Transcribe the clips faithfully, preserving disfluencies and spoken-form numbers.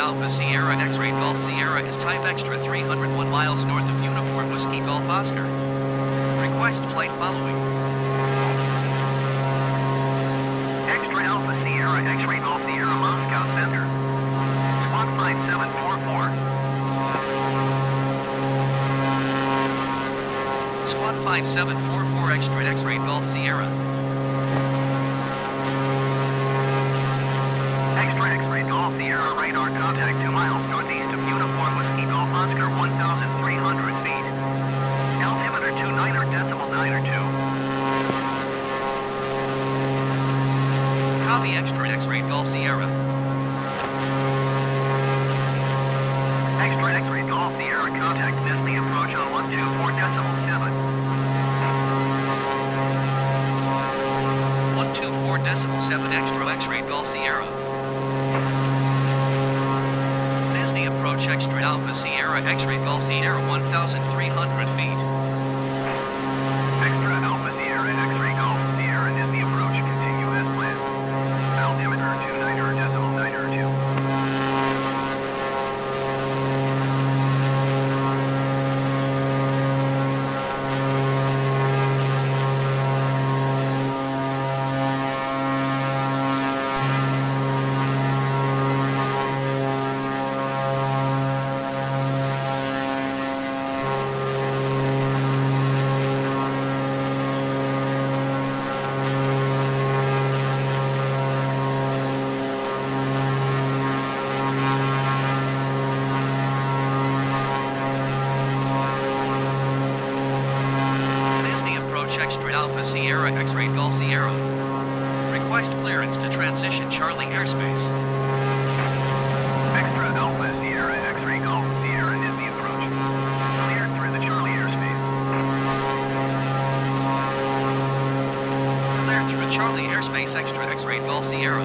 Alpha Sierra X-Ray Golf Sierra is type Extra three hundred one miles north of Uniform Whiskey Golf Oscar. Request flight following. Extra Alpha Sierra X-Ray Golf Sierra Moscow Center. Squawk five seven four four. Squawk five seven four four Extra X-Ray Golf Sierra. Extra X-Ray Golf Sierra radar contact two miles northeast of Uniform Whiskey Golf Oscar one thousand three hundred feet. Altimeter two niner decimal niner two. Copy Extra X-Ray Golf Sierra. Extra X-Ray Golf Sierra contact Nizhny approach on one two four decimal seven. one two four decimal seven Extra X-Ray Golf Sierra. Nizhny approach Extra Alpha Sierra X-Ray Golf Sierra one thousand three hundred feet. Extra Alpha Sierra X-Ray Golf Sierra Nizhny approach continue as planned. Altimeter two niner decimal niner two. Extra Alpha Sierra X-Ray Golf Sierra. Request clearance to transition Charlie airspace. Extra Alpha Sierra X-Ray Golf Sierra Nizhny approach. Cleared through the Charlie airspace. Cleared through Charlie airspace Extra X-Ray Golf Sierra.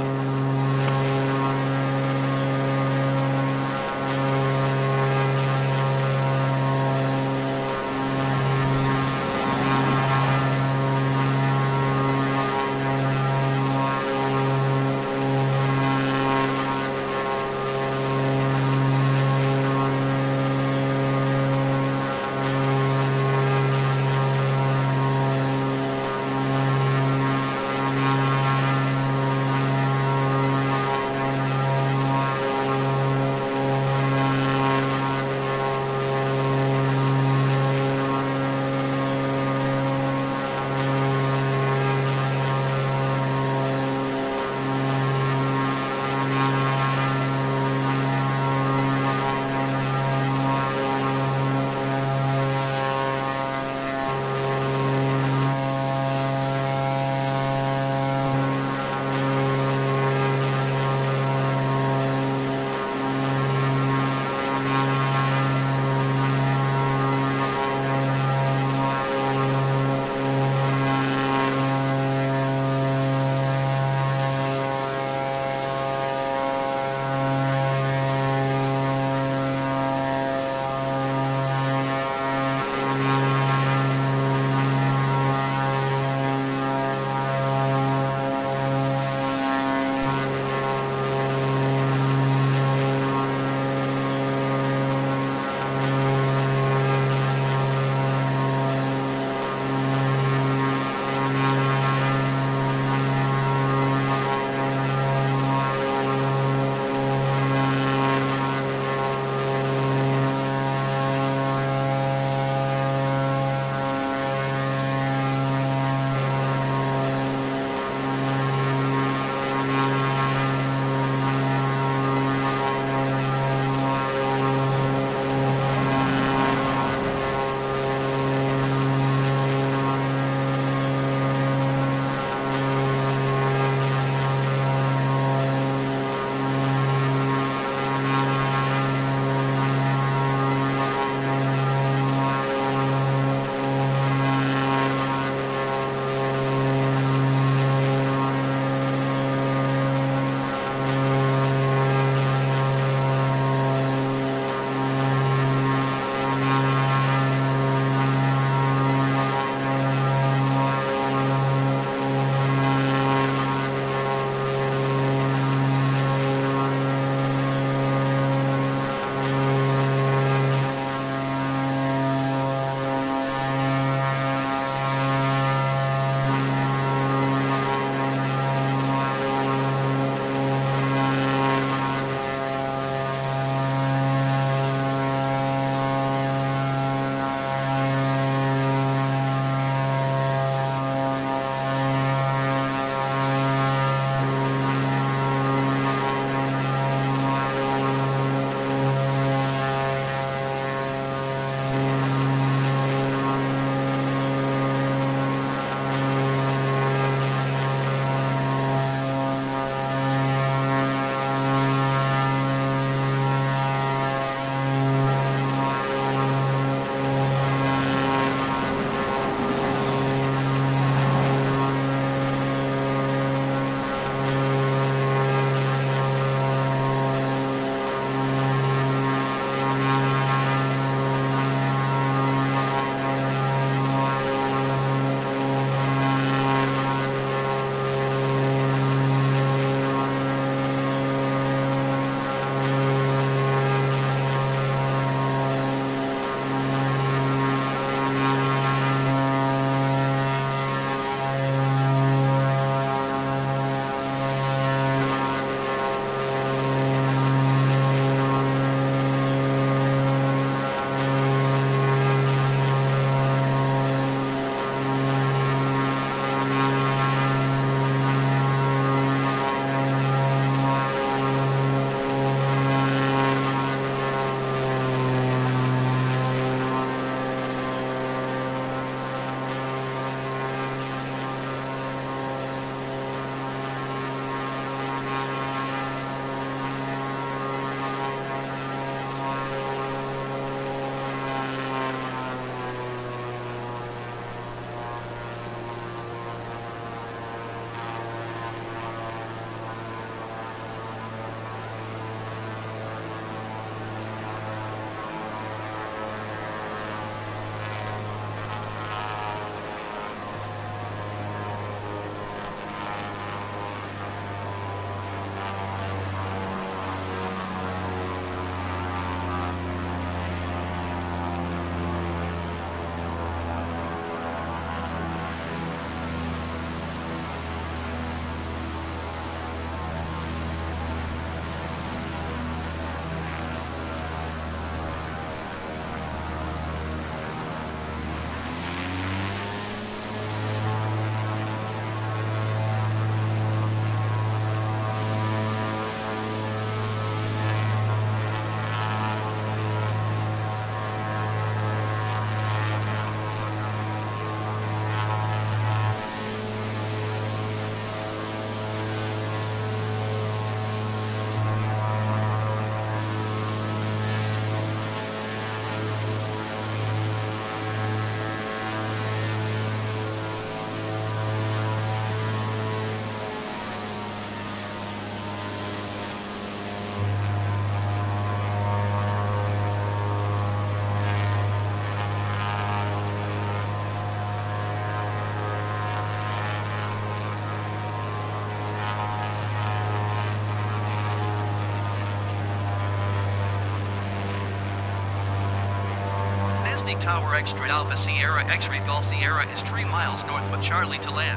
Nizhny Tower Extra Alpha Sierra X-Ray Golf Sierra is three miles north with Charlie to land.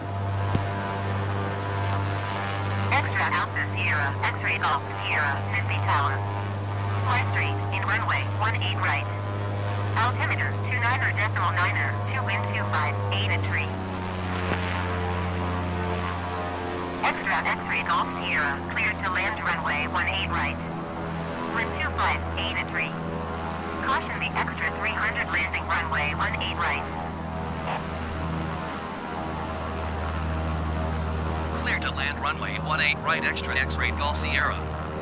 Extra Alpha Sierra X-Ray Golf Sierra Nizhny Tower. Fly straight in runway one eight right. Altimeter two niner decimal niner, two wind two five, eight at tree. Extra X-Ray Golf Sierra cleared to land runway one eight right. Wind two five, eight at tree. Caution the extra three hundred landing runway one eight right. Clear to land runway one eight right extra X-Ray Golf Sierra.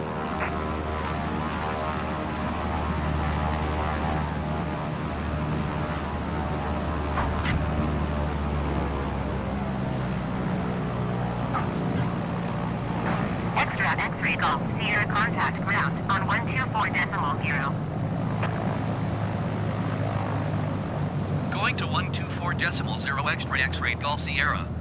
Extra X-Ray Golf Sierra contact ground on one two four decimal zero. Going to one two four decimal zero extra X-Ray Golf Sierra.